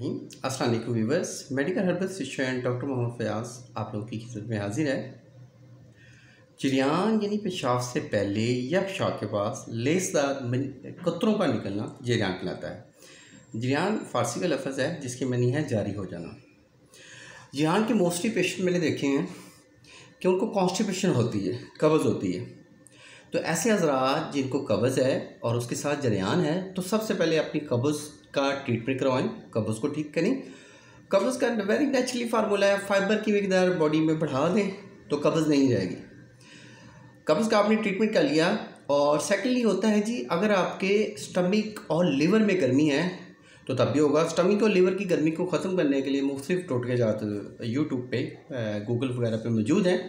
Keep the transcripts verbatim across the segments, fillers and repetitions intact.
बिस्मिल्लाहिर्रहमानिर्रहीम। अस्सलाम वालेकुम viewers, medical herbal specialist doctor Mohammad Fayaz आप लोगों की खिदमत में हाजिर है। जरियान यानी पेशाब से पहले या पेशाब के पास लेसदार कतरों का निकलना जरियान कहलाता है। जरियान फ़ारसी का लफ्ज़ है जिसकी मनी है जारी हो जाना। जरियान के मोस्टली पेशेंट मैंने देखे हैं कि उनको कॉन्स्टिपेशन होती है, कब्ज़ होती है। तो ऐसे हज़रात जिनको कब्ज़ है और उसके साथ जरियान है तो सबसे पहले अपनी कब्ज़ का ट्रीटमेंट करवाएं, कब्ज़ को ठीक करें। कब्ज़ का वेरी नेचुरली फार्मूला है, फाइबर की मकदार बॉडी में बढ़ा दें तो कब्ज़ नहीं जाएगी। कब्ज़ का आपने ट्रीटमेंट कर लिया। और सेकेंडली होता है जी, अगर आपके स्टमक और लिवर में गर्मी है तो तब भी होगा। स्टमक और लिवर की गर्मी को ख़त्म करने के लिए मुख्तलिफ टोटके ज़्यादा यूट्यूब पे, गूगल वगैरह पे मौजूद हैं।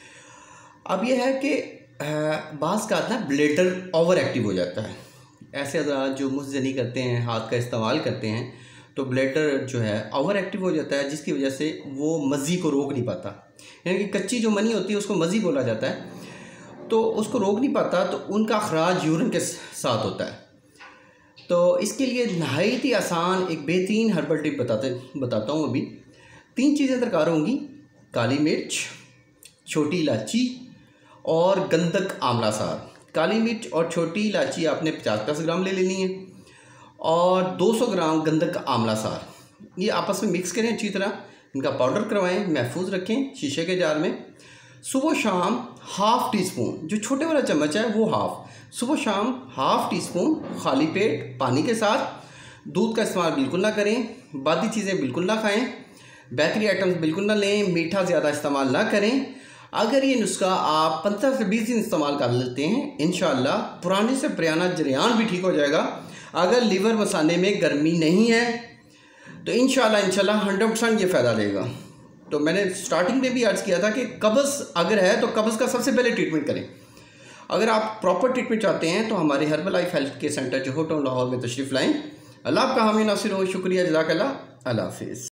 अब यह है कि बाज़ का ना ब्लैडर ओवर एक्टिव हो जाता है। ऐसे हज़रात जो मुंहज़नी करते हैं, हाथ का इस्तेमाल करते हैं तो ब्लैडर जो है ओवर एक्टिव हो जाता है, जिसकी वजह से वो मज़ी को रोक नहीं पाता। यानी कि कच्ची जो मनी होती है उसको मज़ी बोला जाता है, तो उसको रोक नहीं पाता, तो उनका अखराज यूरिन के साथ होता है। तो इसके लिए नहायत ही आसान एक बेहतरीन हर्बल टिप बताते बताता हूँ। अभी तीन चीज़ें दरकार होंगी: काली मिर्च, छोटी इलायची और गंधक आंवला सार। काली मिर्च और छोटी इलायची आपने पचास पचास ग्राम ले लेनी है और दो सौ ग्राम गंधक आंवला सार, ये आपस में मिक्स करें अच्छी तरह। इनका पाउडर करवाएं, महफूज रखें शीशे के जार में। सुबह शाम हाफ़ टी स्पून, जो छोटे वाला चम्मच है वो हाफ़, सुबह शाम हाफ़ टी स्पून खाली पेट पानी के साथ। दूध का इस्तेमाल बिल्कुल ना करें, बादी चीज़ें बिल्कुल ना खाएं, बेकरी आइटम्स बिल्कुल ना लें, मीठा ज़्यादा इस्तेमाल ना करें। अगर ये नुस्खा आप पंद्रह से बीस दिन इस्तेमाल कर लेते हैं, इंशाअल्लाह पुराने से पुराना जरियान भी ठीक हो जाएगा। अगर लीवर मसाने में गर्मी नहीं है तो इंशाअल्लाह इंशाअल्लाह हंड्रेड परसेंट ये फ़ायदा देगा। तो मैंने स्टार्टिंग में भी अर्ज़ किया था कि कब्ज़ अगर है तो कब्ज़ का सबसे पहले ट्रीटमेंट करें। अगर आप प्रॉपर ट्रीटमेंट चाहते हैं तो हमारे herbal life health care centre जो होटल लाहौर में तशरीफ़ लाएँ। अल्लाह आपका हामी नासिर हो। शुक्रिया, जज़ाकल्लाह, अल्लाह हाफ़िज़।